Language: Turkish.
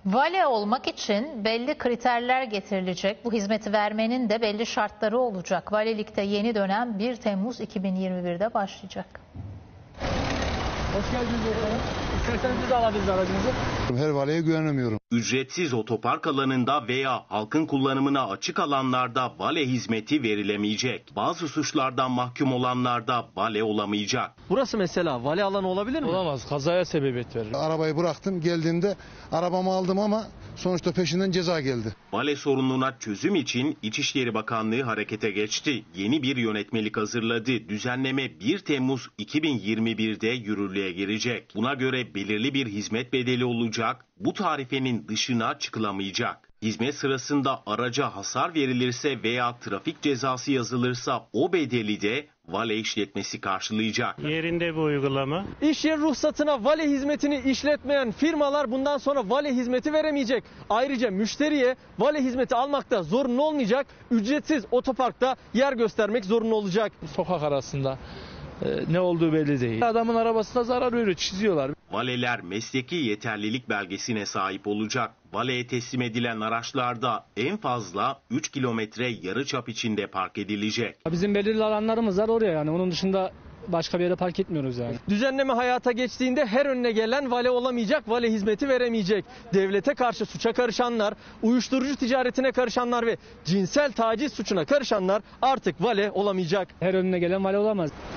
Vale olmak için belli kriterler getirilecek. Bu hizmeti vermenin de belli şartları olacak. Valilikte yeni dönem 1 Temmuz 2021'de başlayacak. Hoş geldiniz efendim. İsterseniz biz de alabiliriz aracınızı. Her valiye güvenemiyorum. Ücretsiz otopark alanında veya halkın kullanımına açık alanlarda vale hizmeti verilemeyecek. Bazı suçlardan mahkum olanlar da vale olamayacak. Burası mesela vale alanı olabilir mi? Olamaz. Kazaya sebebiyet verir. Arabayı bıraktım, geldiğimde arabamı aldım ama sonuçta peşinden ceza geldi. Vale sorununa çözüm için İçişleri Bakanlığı harekete geçti. Yeni bir yönetmelik hazırladı. Düzenleme 1 Temmuz 2021'de yürürlüğe girecek. Buna göre belirli bir hizmet bedeli olacak. Bu tarifenin dışına çıkılamayacak. Hizmet sırasında araca hasar verilirse veya trafik cezası yazılırsa o bedeli de vale işletmesi karşılayacak. Yerinde bir uygulama. İş yeri ruhsatına vale hizmetini işletmeyen firmalar bundan sonra vale hizmeti veremeyecek. Ayrıca müşteriye vale hizmeti almakta zorunlu olmayacak. Ücretsiz otoparkta yer göstermek zorunlu olacak. Sokak arasında ne olduğu belli değil. Adamın arabasına zarar veriyor, çiziyorlar. Valeler mesleki yeterlilik belgesine sahip olacak. Valeye teslim edilen araçlarda en fazla 3 kilometre yarıçap içinde park edilecek. Bizim belirli alanlarımız var oraya, yani onun dışında başka bir yere park etmiyoruz yani. Düzenleme hayata geçtiğinde her önüne gelen vale olamayacak, vale hizmeti veremeyecek. Devlete karşı suça karışanlar, uyuşturucu ticaretine karışanlar ve cinsel taciz suçuna karışanlar artık vale olamayacak. Her önüne gelen vale olamaz.